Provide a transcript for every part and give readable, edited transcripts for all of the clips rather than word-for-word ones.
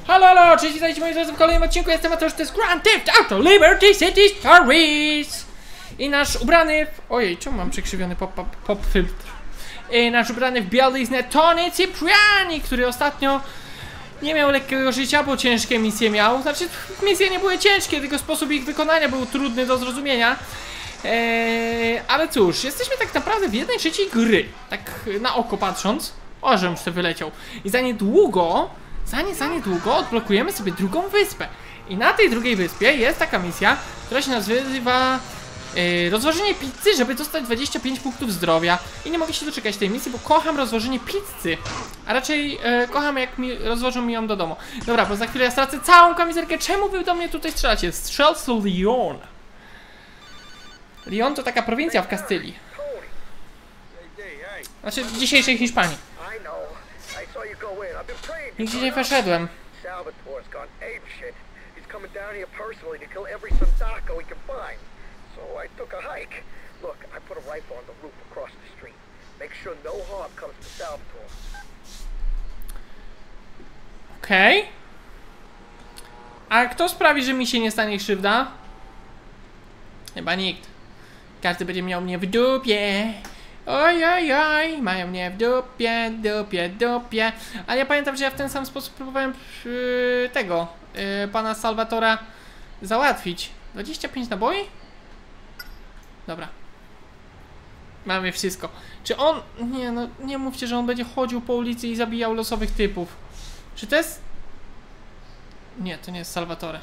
Halo, halo, cześć, witajcie moi drodzy w kolejnym odcinku, jestem Mateusz, to jest Grand Theft Auto Liberty City Stories. I nasz ubrany ojej, czemu mam przekrzywiony pop filtr? I nasz ubrany w bieliznę Tony Cipriani, który ostatnio nie miał lekkiego życia, bo ciężkie misje miał. Znaczy, misje nie były ciężkie, tylko sposób ich wykonania był trudny do zrozumienia. Ale cóż, jesteśmy tak naprawdę w 1/3 gry, tak na oko patrząc. O, żebym sobie wyleciał. I za niedługo odblokujemy sobie drugą wyspę. I na tej drugiej wyspie jest taka misja, która się nazywa rozłożenie pizzy, żeby dostać 25 punktów zdrowia. I nie mogę się doczekać tej misji, bo kocham rozłożenie pizzy. A raczej kocham, jak rozłożą mi ją do domu. Dobra, bo za chwilę ja stracę całą kamizelkę. Czemu wy do mnie tutaj strzelacie? Strzelcy Lyon. Lyon to taka prowincja w Kastylii. Znaczy w dzisiejszej Hiszpanii. Nigdzie nie wyszedłem. Okej. A kto sprawi, że mi się nie stanie krzywda? Chyba nikt. Każdy będzie miał mnie w dupie. Oj, oj, oj, mają mnie w dupie, dupie. Ale ja pamiętam, że ja w ten sam sposób próbowałem tego pana Salvatora załatwić. 25 naboi? Dobra. Mamy wszystko. Czy on... Nie, no nie mówcie, że on będzie chodził po ulicy i zabijał losowych typów. Czy to jest... Nie, to nie jest Salvatore.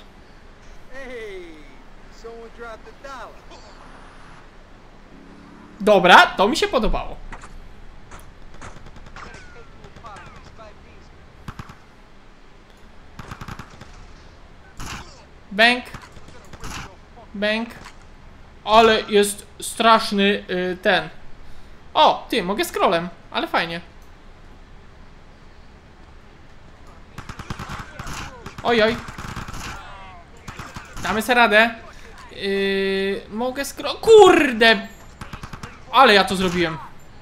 Dobra, to mi się podobało. Bęk. Bęk. Ale jest straszny ten. O, ty, mogę scrollem, ale fajnie. Ojoj. Damy sobie radę. Mogę scroll... Kurde! Ale ja to zrobiłem.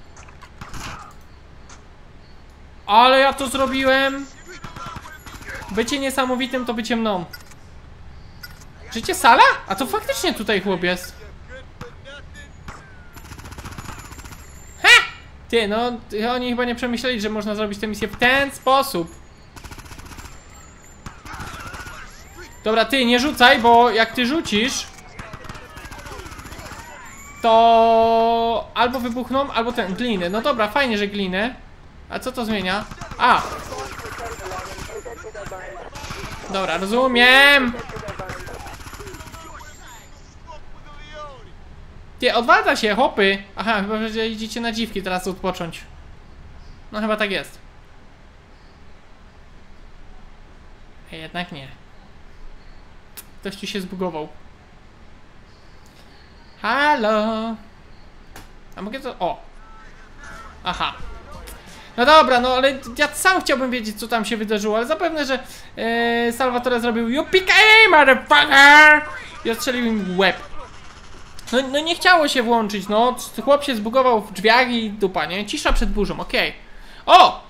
Ale ja to zrobiłem. Bycie niesamowitym to bycie mną. Życie sala? A to faktycznie tutaj chłop jest. Ha! Ty, no oni chyba nie przemyśleli, że można zrobić tę misję w ten sposób. Dobra, ty nie rzucaj, bo jak ty rzucisz, to albo wybuchną, albo ten, gliny. No dobra, fajnie, że gliny. A co to zmienia? A! Dobra, rozumiem. Ty, odwalta się, hopy. Aha, chyba, że idziecie na dziwki teraz odpocząć. No chyba tak jest. Jednak nie. Ktoś ci się zbugował. Halo. A mogę to... O. Aha. No dobra, no ale ja sam chciałbym wiedzieć, co tam się wydarzyło, ale zapewne, że Salvatore zrobił "You-pika-ey, motherfucker!" i odstrzelił im łeb. No nie chciało się włączyć, no. Chłop się zbugował w drzwiach i dupa, nie? Cisza przed burzą, okej. O!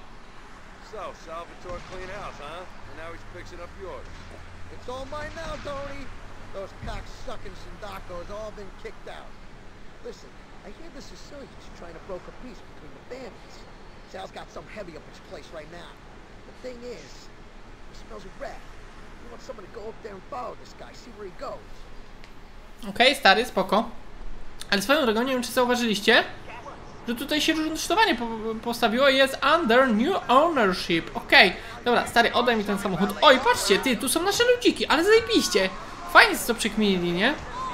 Those cocksucking Sindacos all been kicked out. Listen, I hear the Sicilians are trying to broker peace between the families. Sal's got some heavy up its place right now. The thing is, he smells a rat. We want someone to go up there and follow this guy, see where he goes. Okej, stary, spoko. Ale swoją drogą, nie wiem, czy zauważyliście, że tutaj się rusztowanie postawiło i jest under new ownership. Okej, dobra, stary, oddaj mi ten samochód. Oj, patrzcie, ty, tu są nasze ludziki, ale zajebiście. Fajnie co przekminili, nie?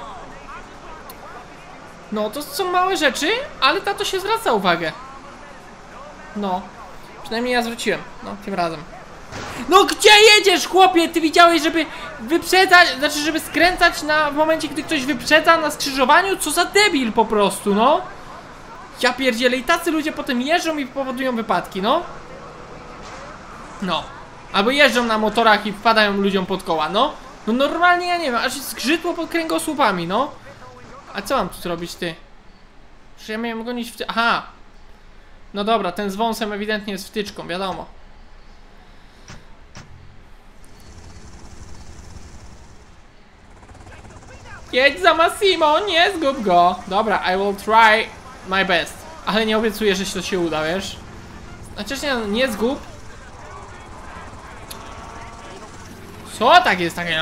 No, to są małe rzeczy, ale na to się zwraca uwagę. No, przynajmniej ja zwróciłem, no, tym razem. No, gdzie jedziesz, chłopie? Ty widziałeś, żeby wyprzedzać, znaczy, żeby skręcać w momencie, gdy ktoś wyprzedza na skrzyżowaniu? Co za debil po prostu, no. Ja pierdzielę, i tacy ludzie potem jeżdżą i powodują wypadki, no. No. Albo jeżdżą na motorach i wpadają ludziom pod koła, no. No normalnie ja nie wiem, aż zgrzytło pod kręgosłupami, no. A co mam tu zrobić, ty? Że ja miałem gonić w... Aha. No dobra, ten z wąsem ewidentnie jest wtyczką, wiadomo. Jedź za Massimo, nie zgub go. Dobra, I will try my best. Ale nie obiecuję, że to się uda, wiesz? Chociaż nie zgub. Co tak jest takie?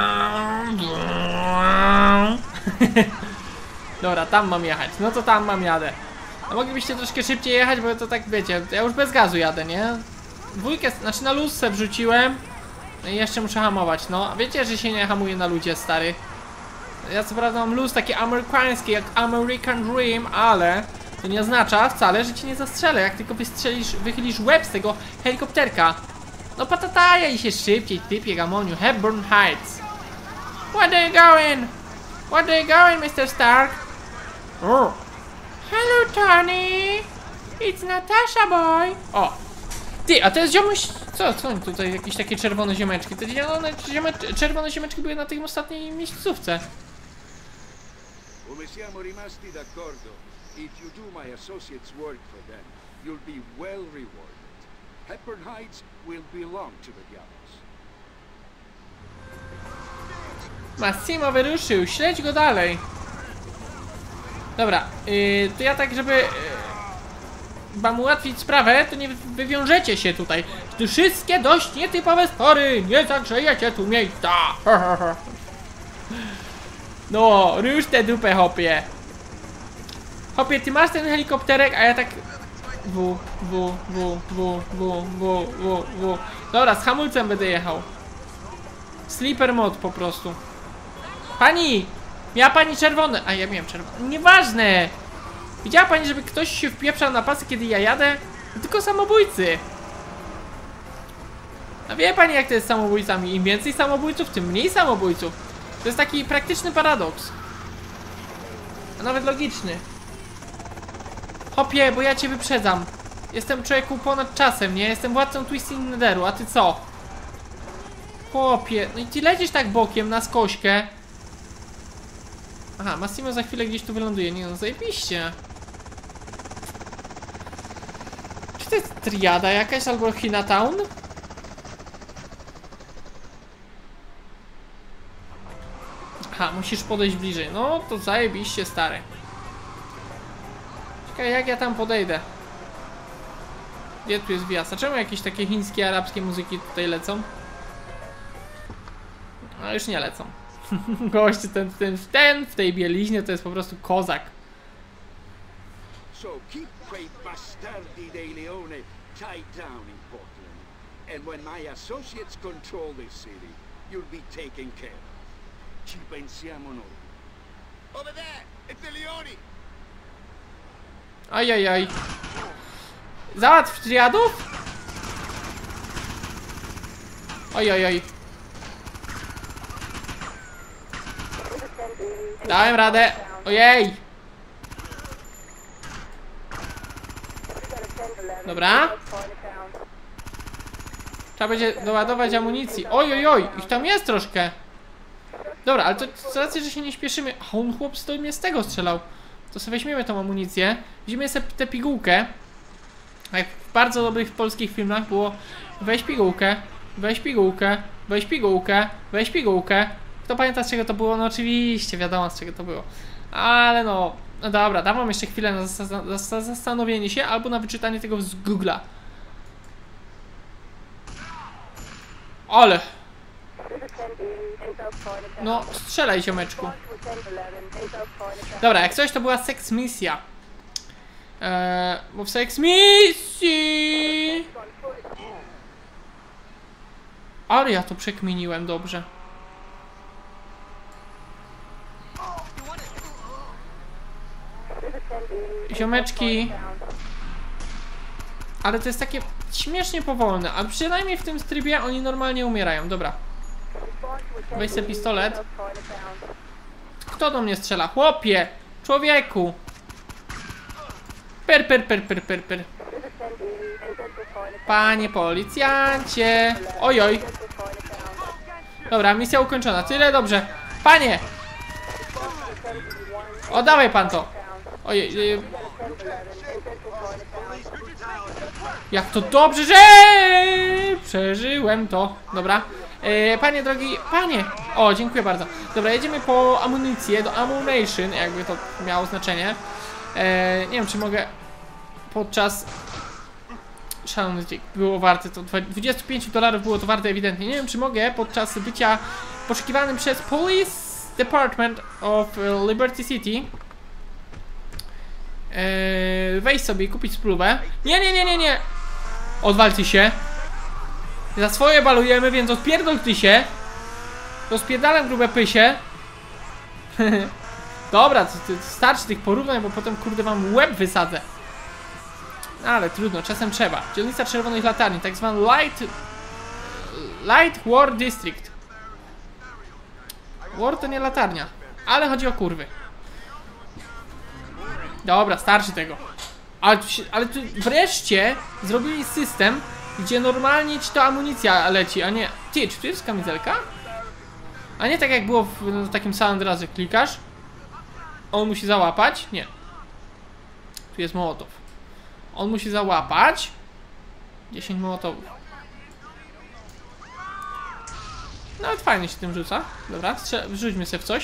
Dobra, tam mam jechać. No to tam mam jadę. A moglibyście troszkę szybciej jechać, bo to tak wiecie, ja już bez gazu jadę, nie? Dwójkę, znaczy na luz se wrzuciłem. No i jeszcze muszę hamować, no. Wiecie, że się nie hamuje na ludzie, stary. Ja co prawda mam luz taki amerykański, jak American Dream, ale to nie oznacza wcale, że cię nie zastrzelę, jak tylko wychylisz łeb z tego helikopterka. No patataja i się szybciej, typie gamoniu. Hepburn Heights. Where are you going? Where are you going, Mr. Stark? Oh. Hello, Tony. It's Natasha, boy. O. Ty, a to jest ziomuś... Co oni tutaj, jakieś takie czerwone ziomeczki? Te czerwone ziomeczki były na tej ostatniej miejscówce. Come siamo rimasti d'accordo, if you do my associates' work for them, you'll be well rewarded. Hepburn Heights will belong to the Gallows. Massimo wyruszył, śledź go dalej. Dobra, to ja tak, żeby wam ułatwić sprawę, to nie wywiążecie się tutaj. To wszystkie dość nietypowe spory, nie zagrzejecie tu miejsca. No, rusz tę dupę, hopie. Hopie, ty masz ten helikopterek, a ja tak... Dobra, z hamulcem będę jechał. Sleeper mod po prostu. Pani! Miała pani czerwone. A ja miałem czerwone. Nieważne! Widziała pani, żeby ktoś się wpieprzał na pasy, kiedy ja jadę? Tylko samobójcy. A wie pani, jak to jest z samobójcami? Im więcej samobójców, tym mniej samobójców. To jest taki praktyczny paradoks. A nawet logiczny. Hopie, bo ja cię wyprzedzam. Jestem człowieku ponad czasem, nie? Jestem władcą Twisting Netheru, a ty co? Chłopie, no i ty lecisz tak bokiem na skośkę. Aha, Massimo za chwilę gdzieś tu wyląduje, nie no, zajebiście. Czy to jest triada jakaś albo Chinatown? Aha, musisz podejść bliżej, no to zajebiście, stary. Czekaj, jak ja tam podejdę? Gdzie tu jest wjazd? A czemu jakieś takie chińskie, arabskie muzyki tutaj lecą? No już nie lecą. Gość ten w tej bieliźnie to jest po prostu kozak. So keep quei bastardi dei Leone tied down in Portland. And when my associates control this city, you'll be taken care of. Ci pensiamo noi. Over there! It's the Leone! Ajajaj. Załatw triadów? Ojojoj. Dałem radę. Ojej. Dobra. Trzeba będzie doładować amunicji. Ojojoj, ich tam jest troszkę. Dobra, ale to z racji, że się nie śpieszymy. A on chłop mnie z tego strzelał. To sobie weźmiemy tą amunicję. Weźmiemy sobie tę pigułkę. Jak w bardzo dobrych polskich filmach było: weź pigułkę, weź pigułkę, weź pigułkę, weź pigułkę. Kto pamięta, z czego to było? No oczywiście, wiadomo, z czego to było. Ale no dobra, dam wam jeszcze chwilę na zastanowienie się albo na wyczytanie tego z Google'a. Ale no, strzelaj, ziomeczku. Dobra, jak coś, to była seks misja. Bo w seks misji... Ale ja to przekminiłem dobrze. Ziomeczki. Ale to jest takie śmiesznie powolne, a przynajmniej w tym trybie oni normalnie umierają. Dobra. Weź sobie pistolet. Kto do mnie strzela? Chłopie! Człowieku! Per. Panie policjancie! Ojoj! Dobra, misja ukończona. Tyle dobrze. Panie! Oddawaj pan to! Ojej. Jak to dobrze, że przeżyłem to. Dobra. Panie drogi, panie! O, dziękuję bardzo. Dobra, jedziemy po amunicję, do ammunition, jakby to miało znaczenie. Nie wiem, czy mogę podczas... Szalony dźwięk, było warte to, $25 było to warte ewidentnie. Nie wiem, czy mogę podczas bycia poszukiwanym przez Police Department of Liberty City wejść sobie i kupić spluwę. Nie! Odwal ty się. Za swoje balujemy, więc odpierdol ty się. Rozpierdalam grube pysie. Dobra, starczy tych porównań, bo potem kurde wam łeb wysadzę. Ale trudno, czasem trzeba. Dzielnica czerwonych latarni, tak zwany Light War District. War to nie latarnia, ale chodzi o kurwy. Dobra, starczy tego. Ale tu wreszcie zrobili system, gdzie normalnie ci to amunicja leci, a nie... Ty, czy tu jest kamizelka? A nie tak jak było w takim samym razie, klikasz. On musi załapać? Nie. Tu jest mołotow. On musi załapać 10 mołotowów. Nawet fajnie się tym rzuca. Dobra, wrzućmy sobie w coś.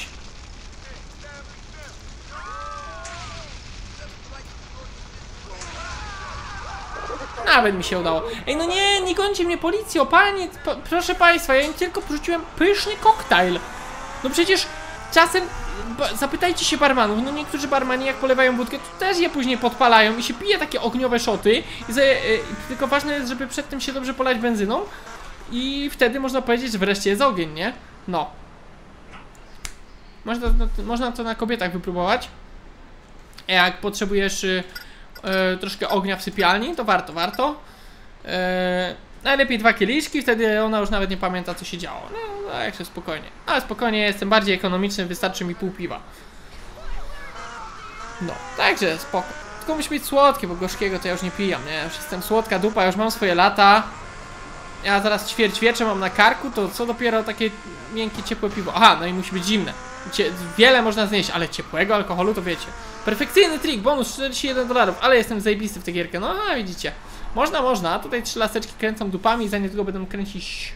Nawet mi się udało. Ej, no nie gońcie mnie policjo, panie, proszę państwa, ja im tylko porzuciłem pyszny koktajl. No przecież czasem zapytajcie się barmanów, no niektórzy barmani jak polewają wódkę, to też je później podpalają i się pije takie ogniowe szoty. Tylko ważne jest, żeby przed tym się dobrze polać benzyną i wtedy można powiedzieć, że wreszcie jest ogień, nie? No. Można to na kobietach wypróbować. Jak potrzebujesz troszkę ognia w sypialni, to warto. Najlepiej 2 kieliszki, wtedy ona już nawet nie pamięta, co się działo. No, jak się spokojnie. Ale spokojnie, jestem bardziej ekonomiczny, wystarczy mi pół piwa. No, także spoko. Tylko musi być słodkie, bo gorzkiego to ja już nie pijam, nie? Już jestem słodka dupa, już mam swoje lata. Ja zaraz ćwierć wiecza mam na karku, to co dopiero takie miękkie, ciepłe piwo. Aha, no i musi być zimne. Wiele można znieść, ale ciepłego alkoholu to wiecie. Perfekcyjny trik, bonus $41, ale jestem zajebisty w tę gierkę. No, a widzicie. Można. Tutaj 3 laseczki kręcą dupami i za niedługo będą kręcić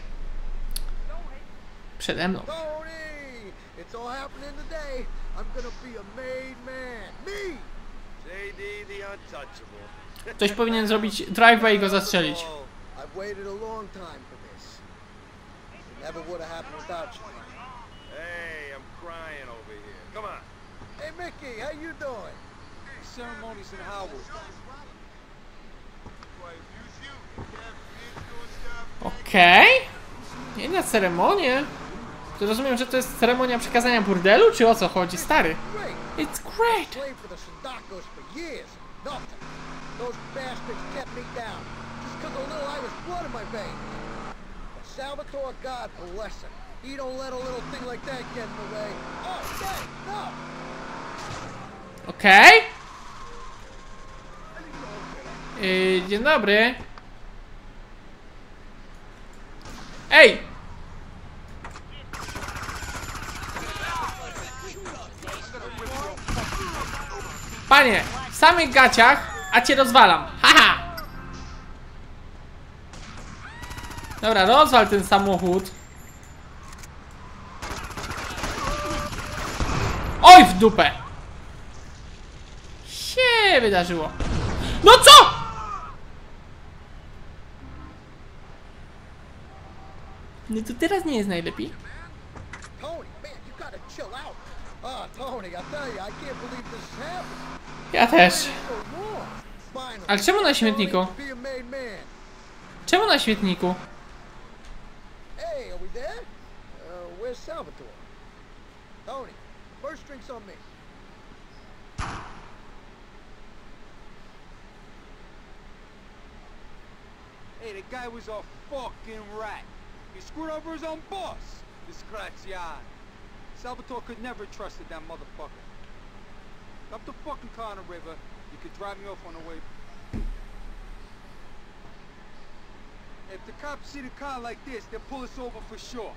przede mną. Ktoś powinien zrobić drive-by i go zastrzelić. Hey Mickey, how you doing? Ceremonies in Howard. Okej. Nie na ceremonię. To rozumiem, że to jest ceremonia przekazania burdelu, czy o co chodzi, stary? It's great. Salvatore, God bless him. He don't let a little thing like that get in the way. Oh, hey, no! Okej. Dzień dobry. Ej! Panie, w samych gaciach, a cię rozwalam. Haha! Dobra, rozwal ten samochód. Oj, w dupę! Się wydarzyło. No co?! No to teraz nie jest najlepiej. Ja też. Ale czemu na śmietniku? Czemu na śmietniku? Hey, are we there? Where's Salvatore? Tony, first drinks on me. Hey, the guy was a fucking rat. He screwed over his own boss. Disgraziato. Salvatore could never trust that motherfucker. Dump the fucking car in the river. You could drive me off on the way. If the cops see the car like this, they'll pull us over for sure.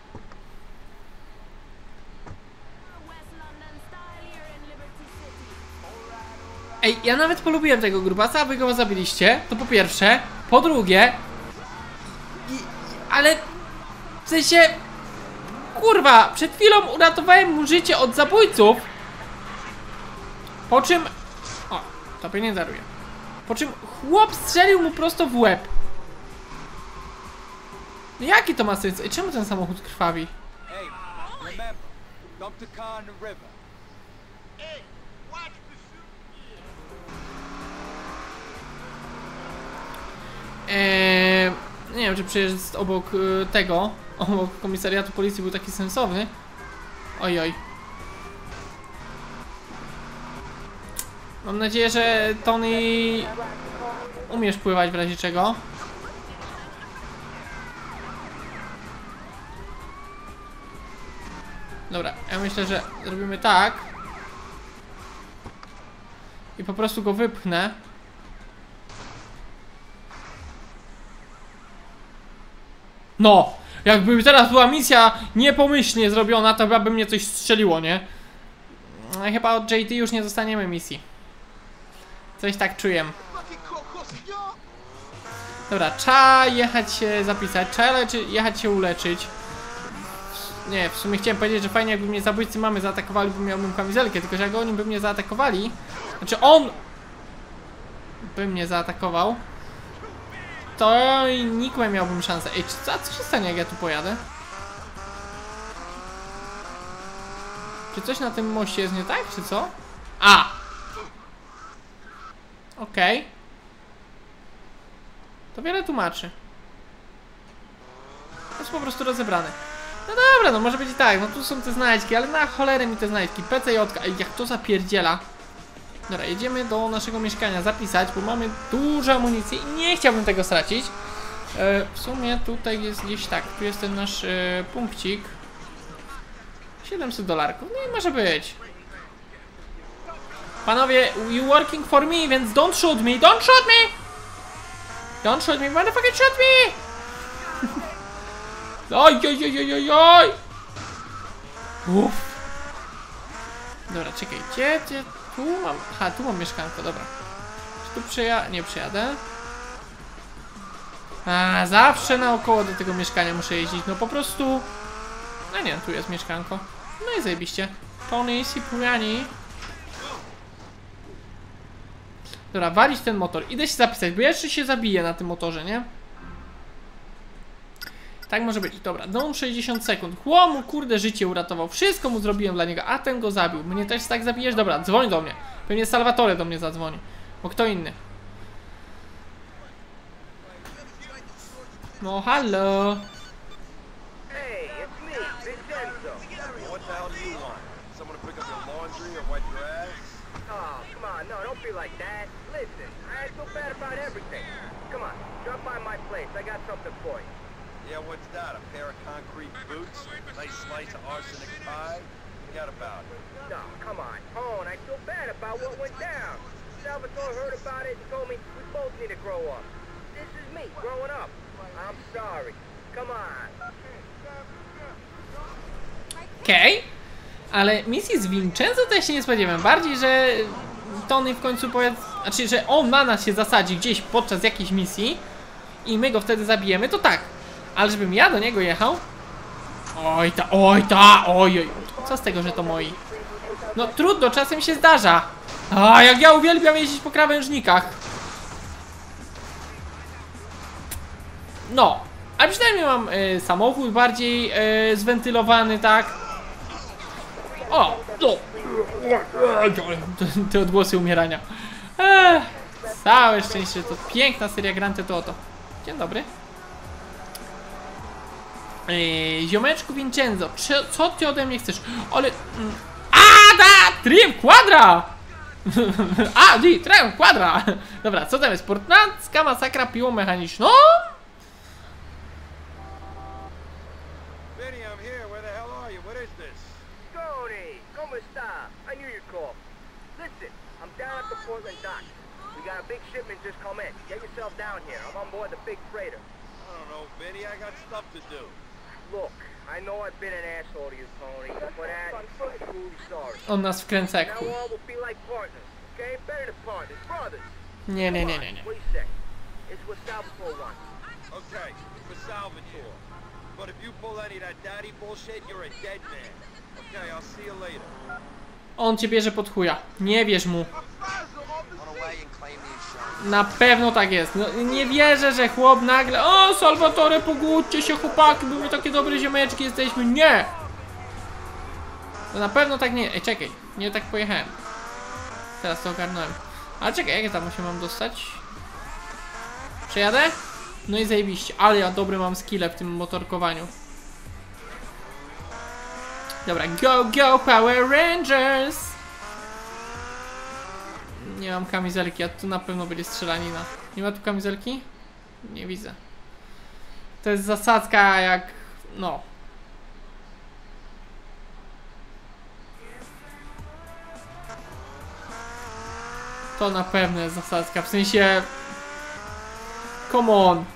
Ej, ja nawet polubiłem tego grubasa, a wy go zabiliście. To po pierwsze. Po drugie... Ale... W sensie... Kurwa, przed chwilą uratowałem mu życie od zabójców. Po czym... O, tobie nie daruję. Po czym chłop strzelił mu prosto w łeb. Jaki to ma sens? I czemu ten samochód krwawi? Hey, remember, dump the car in the river. Nie wiem, czy przejazd obok tego, obok komisariatu policji był taki sensowny. Ojoj. Mam nadzieję, że Tony umiesz pływać w razie czego. Dobra, ja myślę, że zrobimy tak. I po prostu go wypchnę. No! Jakby teraz była misja niepomyślnie zrobiona, to by mnie coś strzeliło, nie? Chyba od JD już nie zostaniemy misji. Coś tak czuję. Dobra, trzeba jechać się zapisać, trzeba jechać się uleczyć. Nie, w sumie chciałem powiedzieć, że fajnie jakby mnie zabójcy mamy zaatakowali, bo miałbym kamizelkę, tylko że jak oni by mnie zaatakowali, znaczy on by mnie zaatakował, to nikłe miałbym szansę. Ej, co się stanie, jak ja tu pojadę? Czy coś na tym moście jest nie tak, czy co? A! Okej. To wiele tłumaczy. To jest po prostu rozebrane. No dobra, no może być i tak, no tu są te znajdźki, ale na cholerę mi te znajdźki. PCJ, ej, jak to zapierdziela. Dobra, jedziemy do naszego mieszkania zapisać, bo mamy dużo amunicji i nie chciałbym tego stracić. W sumie tutaj jest gdzieś tak, tu jest ten nasz punkcik. $700, no i może być. Panowie, you working for me, więc don't shoot me, don't shoot me! Don't shoot me, motherfucking shoot me! Oj, oj, oj, oj, oj, oj! Uff. Dobra, czekaj, gdzie tu mam... Aha, tu mam mieszkanko, dobra. Czy tu nie przejadę? A, zawsze naokoło do tego mieszkania muszę jeździć, no po prostu... No nie, tu jest mieszkanko. No i zajebiście. Tony, Cipriani. Dobra, walić ten motor. Idę się zapisać, bo ja jeszcze się zabiję na tym motorze, nie? Tak może być. Dobra, no 60 sekund. Chłomu, kurde, życie uratował. Wszystko mu zrobiłem dla niego, a ten go zabił. Mnie też tak zabijesz? Dobra, dzwoń do mnie. Pewnie Salvatore do mnie zadzwoni. Bo kto inny? No, halo. Hey, it's me, Vincenzo. What the hell do you want? Someone to pick up your laundry or wipe your ass? Oh, come on, no, don't be like that. Listen, I feel bad about everything. Come on, drop by my place. I got something for you. Yeah, what's that? A pair of concrete boots? A nice slice of arsenic pie? Forget about it. No, come on, Tone, I feel bad about what went down. Salvatore heard about it and told me we both need to grow up. This is me, growing up. I'm sorry. Come on. Okej. Ale misji z Vincenzo to ja się nie spodziewam. Bardziej, że Tony w końcu powie... Znaczy, że on na nas się zasadzi gdzieś podczas jakiejś misji i my go wtedy zabijemy, to tak. Ale żebym ja do niego jechał? Oj ta, oj ta, oj, oj. Co z tego, że to moi? No trudno, czasem się zdarza. A jak ja uwielbiam jeździć po krawężnikach. No, a przynajmniej mam samochód bardziej zwentylowany, tak? O, no. Te odgłosy umierania. Całe szczęście, to piękna seria Grand Theft Auto. Dzień dobry. Ziomeczku Vincenzo, co ty ode mnie chcesz? Ale... Trim Quadra! Trim Quadra! Dobra, co tam jest? Portlandzka masakra piłą mechaniczną? Vinny, I'm here. Where the hell are you? What is this? Tony, ¿cómo está? I knew you'd call. Listen, I'm down at the Portland docks. We got a big shipment just come in. Get yourself down here. I'm on board the big freighter. I don't know, Vinny. I got stuff to do. Look, I know I've been an asshole to you, Tony, but I'm truly sorry. On nas wkręca jak Now chuj. on will be like partners, okay? Better than partners, brothers. Nie. What do you say? It's what Salvatore wants. Okay, for Salvatore. But if you pull any of that daddy bullshit, you're a dead man. Okay, I'll see you later. On cię bierze pod chuja. Nie wierz mu. Run away and claim the insurance. Na pewno tak jest. No, nie wierzę, że chłop nagle... O, Salvatore, pogódźcie się, chłopaki, były takie dobre ziomeczki, jesteśmy. Nie! To na pewno tak nie... Ej, czekaj. Nie tak pojechałem. Teraz to ogarnąłem. Ale czekaj, jak ja tam się mam dostać? Przejadę? No i zajebiście. Ale ja dobry mam skille w tym motorkowaniu. Dobra, go Power Rangers! Nie mam kamizelki, a tu na pewno będzie strzelanina. Nie ma tu kamizelki? Nie widzę. To jest zasadzka jak... no. To na pewno jest zasadzka, w sensie... Come on.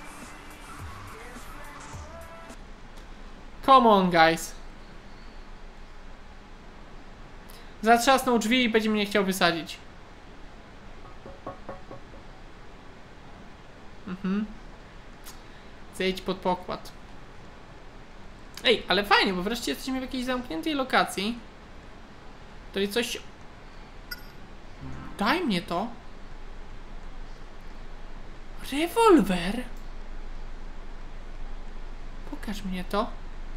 Come on, guys. Zatrzasnął drzwi i będzie mnie chciał wysadzić. Zejdź pod pokład. Ej, ale fajnie, bo wreszcie jesteśmy w jakiejś zamkniętej lokacji. To jest coś... Daj mnie to. Rewolwer? Pokaż mnie to.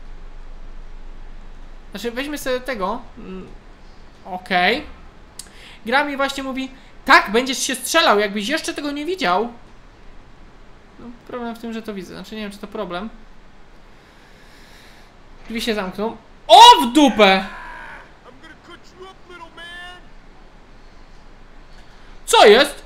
Znaczy, weźmy sobie tego. Okej. Gra mi właśnie mówi: tak, będziesz się strzelał, jakbyś jeszcze tego nie widział. No, problem w tym, że to widzę. Znaczy, nie wiem, czy to problem. Drzwi się zamkną. O, w dupę! Co jest?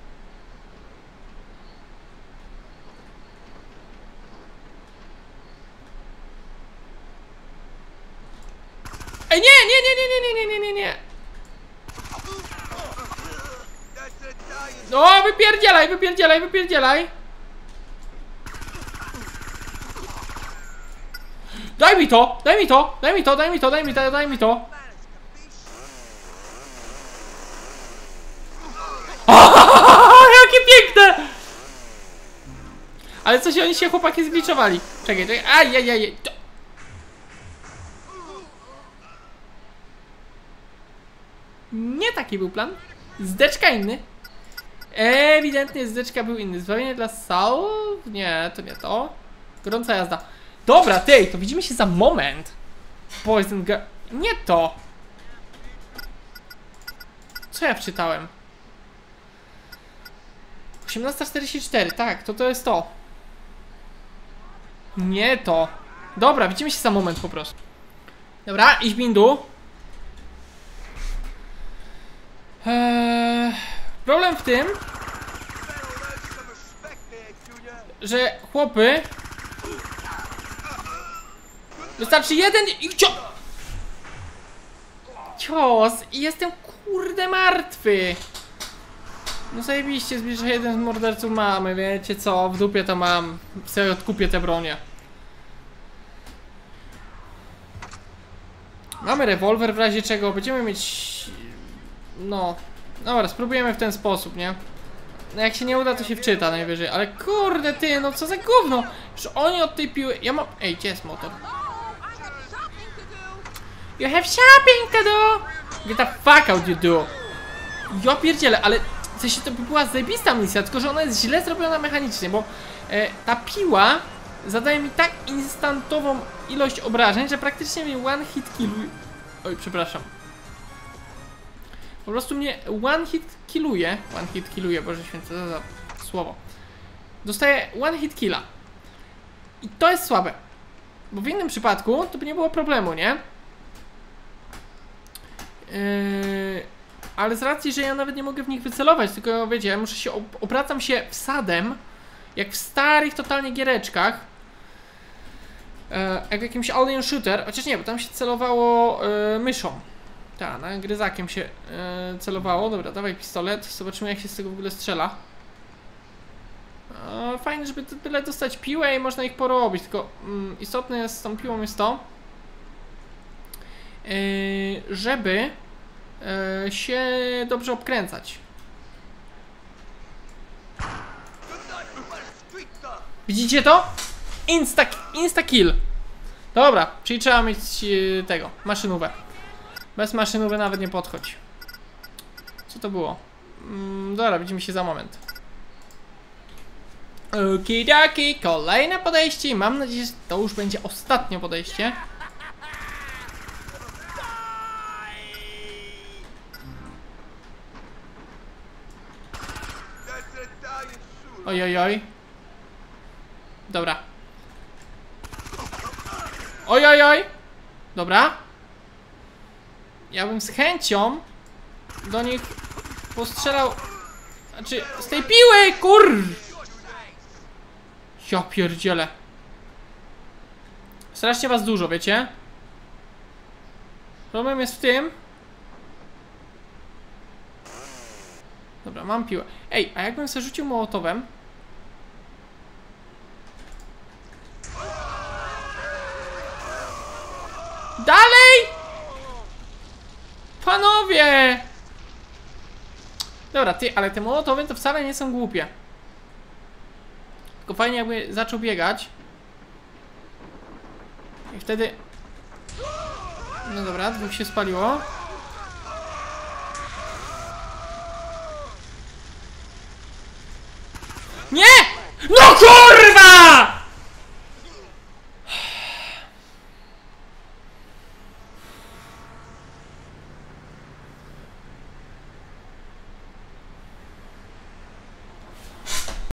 Ej, nie. O, wypierdzielaj. Daj mi to. Jakie piękne! Ale coś oni się chłopaki zgliczowali. Czekaj. Ajajaj. Nie taki był plan. Zdeczka inny. Ewidentnie zdeczka był inny. Zbawienie dla Saul? Nie, to nie to. Gorąca jazda. Dobra, ty, to widzimy się za moment. Poison Girl. Nie to. Co ja wczytałem? 18:44, tak, to jest to. Nie to. Dobra, widzimy się za moment po prostu. Dobra, idź bindu. Problem w tym, że chłopy... Wystarczy jeden i cios i jestem kurde martwy. No zajebiście, zbliża się jeden z morderców mamy, wiecie co, w dupie to mam. Sobie odkupię te bronie. Mamy rewolwer w razie czego, będziemy mieć... No, dobra, spróbujemy w ten sposób, nie? No jak się nie uda, to się wczyta najwyżej, ale kurde ty, no co za gówno. Że oni od tej piły... Ja mam... Ej, gdzie jest motor? You have shopping to do! Get the fuck out you do! Ja pierdzielę, ale w sensie to by była zajebista misja, tylko że ona jest źle zrobiona mechanicznie, bo ta piła zadaje mi tak instantową ilość obrażeń, że praktycznie mnie one hit killuje. Oj, przepraszam. Po prostu mnie one hit killuje, Boże święty, co za słowo. Dostaję one hit killa. I to jest słabe. Bo w innym przypadku to by nie było problemu, nie? Ale z racji, że ja nawet nie mogę w nich wycelować, tylko wiecie, muszę się obracam się wsadem, jak w starych totalnie giereczkach, jak w jakimś alien shooter, chociaż nie, bo tam się celowało myszą. Tak, gryzakiem się celowało. Dobra, dawaj pistolet, zobaczymy jak się z tego w ogóle strzela. Fajnie, żeby tyle dostać piłę i można ich porobić, tylko istotne jest z tą piłą jest to, żeby się dobrze obkręcać. Widzicie to? Insta kill. Dobra, czyli trzeba mieć tego, maszynówę. Bez maszynowy nawet nie podchodź. Co to było? Dobra, widzimy się za moment. Okidaki, kolejne podejście i mam nadzieję, że to już będzie ostatnie podejście. Ojojoj. Dobra. Ojojoj. Dobra. Ja bym z chęcią do nich postrzelał. Znaczy, z tej piły, kur... Ja pierdzielę. Strasznie was dużo, wiecie? Problem jest w tym. Dobra, mam piłę. Ej, a jakbym sobie rzucił mołotowem? Dalej! Panowie! Dobra, ale te mołotowy to wcale nie są głupie. Tylko fajnie jakby zaczął biegać. I wtedy... No dobra, dwóch się spaliło. Nie! No kur...